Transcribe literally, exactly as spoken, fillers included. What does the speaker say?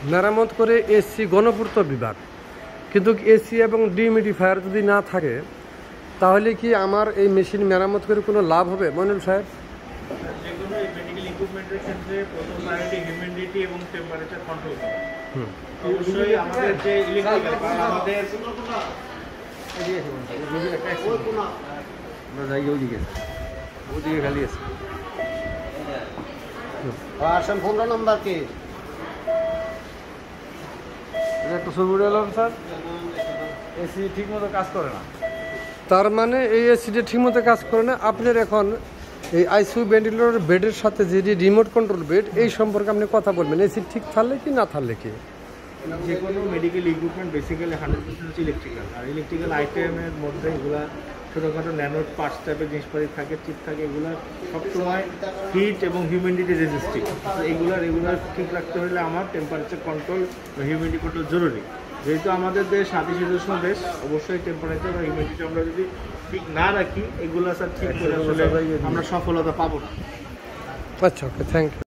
মেরামত করে এসি গণপূর্ত বিভাগ, কিন্তু এসি এবং ডিমিডিফায়ার যদি না থাকে তাহলে কি আমার এই মেশিন মেরামত করে কোনো লাভ হবে মইনুল সাহেব? যেগুলো এই মেডিকেল ইকুইপমেন্টের ক্ষেত্রে প্রথম প্রায়োরিটি হিউমিডিটি এবং টেম্পারেচার কন্ট্রোল করা। হুম, অবশ্যই আমাদের যে ইলেকট্রিক্যাল আমাদের আমরা যাই ওইদিকে ওইদিকে খালি আছে। আসেন পনেরো নম্বর কি একটা ছবি এলাম স্যার, এসি ঠিক মতো কাজ করে না। তার মানে এই এসিটা ঠিকমতো কাজ করে না। আপনার এখন এই আইসিইউ ভেন্টিলেটর বেডের সাথে যে রিমোট কন্ট্রোল বেড, এই সম্পর্কে আপনি কথা বলবেন, এসি ঠিক থাকলে কি না থাকলে কি? যে কোনো medical equipment basically hundred percent হচ্ছে ইলেকট্রিক্যাল, আর ইলেকট্রিক্যাল আইটেমের মধ্যে এগুলো ছোটোখাটো ন্যানো পার্টস টাইপের জিনিসপাতি থাকে, চিপ থাকে, এগুলো সবসময় হিট এবং হিউমিডিটি রেজিস্টিভ। তো এগুলো রেগুলার ঠিক রাখতে হলে আমার টেম্পারেচার কন্ট্রোল বা হিউমিডিটি কন্ট্রোল জরুরি। যেহেতু আমাদের দেশ নাতিশীতোষ্ণ দেশ, অবশ্যই টেম্পারেচার বা হিউমিডিটি আমরা যদি ঠিক না রাখি, এগুলো স্যার ঠিক করে আসলে আমরা সফলতা পাবো না। আচ্ছা, ওকে, থ্যাংক ইউ।